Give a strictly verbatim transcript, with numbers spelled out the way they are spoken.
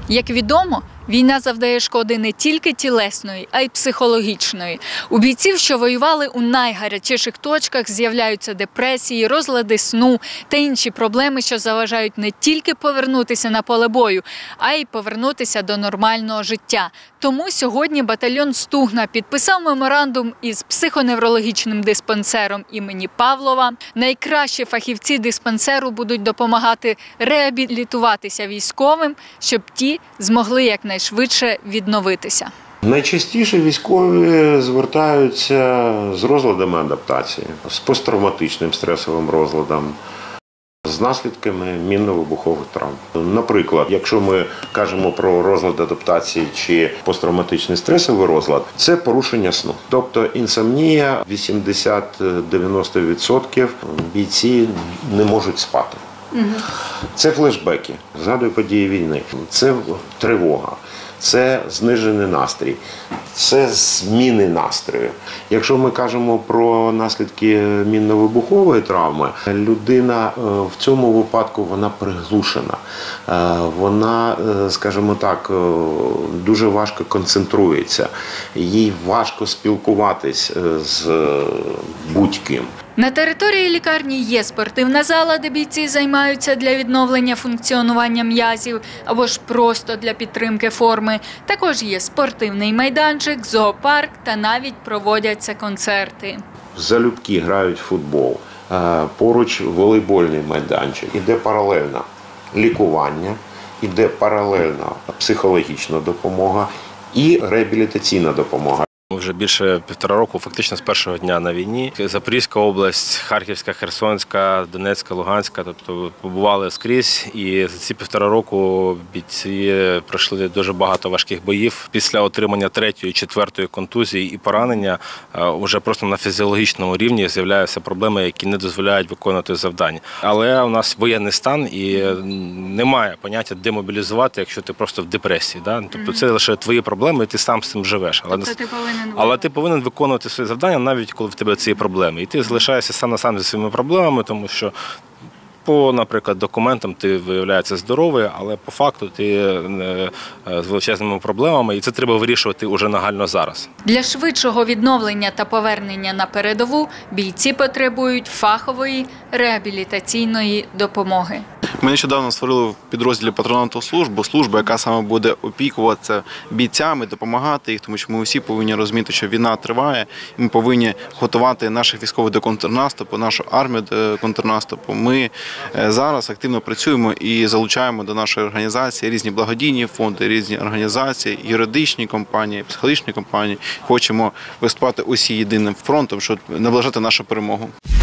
Як відомо, війна завдає шкоди не тільки тілесної, а й психологічної. У бійців, що воювали у найгарячіших точках, з'являються депресії, розлади сну та інші проблеми, що заважають не тільки повернутися на поле бою, а й повернутися до нормального життя. Тому сьогодні батальйон «Стугна» підписав меморандум із психоневрологічним диспансером імені Павлова. Найкращі фахівці диспансеру будуть допомагати реабілітуватися військовим, щоб ті змогли якнайшвидше відновитися. Найчастіше військові звертаються з розладами адаптації, з посттравматичним стресовим розладом, з наслідками мінно-вибухових травм. Наприклад, якщо ми кажемо про розлад адаптації чи посттравматичний стресовий розлад, це порушення сну. Тобто інсомнія, вісімдесят-дев'яносто відсотків бійці не можуть спати. Це флешбеки, згадую події війни, це тривога, це знижений настрій, це зміни настрою. Якщо ми кажемо про наслідки мінно-вибухової травми, людина в цьому випадку вона приглушена, вона, скажімо так, дуже важко концентрується, їй важко спілкуватись з будь-ким. На території лікарні є спортивна зала, де бійці займаються для відновлення функціонування м'язів або ж просто для підтримки форми. Також є спортивний майданчик, зоопарк та навіть проводяться концерти. Залюбки грають в футбол, поруч волейбольний майданчик. Іде паралельно лікування, іде паралельно психологічна допомога і реабілітаційна допомога. Вже більше півтора року, фактично з першого дня на війні. Запорізька область, Харківська, Херсонська, Донецька, Луганська, тобто побували скрізь. І за ці півтора року бійці пройшли дуже багато важких боїв. Після отримання третьої, четвертої контузії і поранення вже просто на фізіологічному рівні з'являються проблеми, які не дозволяють виконувати завдання. Але у нас воєнний стан і немає поняття демобілізувати, якщо ти просто в депресії. Да? Тобто це лише твої проблеми, і ти сам з цим живеш. Але тобто ти повинен Але ти повинен виконувати свої завдання, навіть коли в тебе ці проблеми. І ти залишаєшся сам на сам зі своїми проблемами, тому що по, наприклад, документам ти виявляється здоровий, але по факту ти з величезними проблемами, і це треба вирішувати уже нагально зараз. Для швидшого відновлення та повернення на передову бійці потребують фахової реабілітаційної допомоги. Ми нещодавно створили в підрозділі патронату службу, службу, яка саме буде опікуватися бійцями, допомагати їх, тому що ми усі повинні розуміти, що війна триває, і ми повинні готувати наших військових до контрнаступу, нашу армію до контрнаступу. Ми зараз активно працюємо і залучаємо до нашої організації різні благодійні фонди, різні організації, юридичні компанії, психологічні компанії. Хочемо виступати усі єдиним фронтом, щоб наближати нашу перемогу.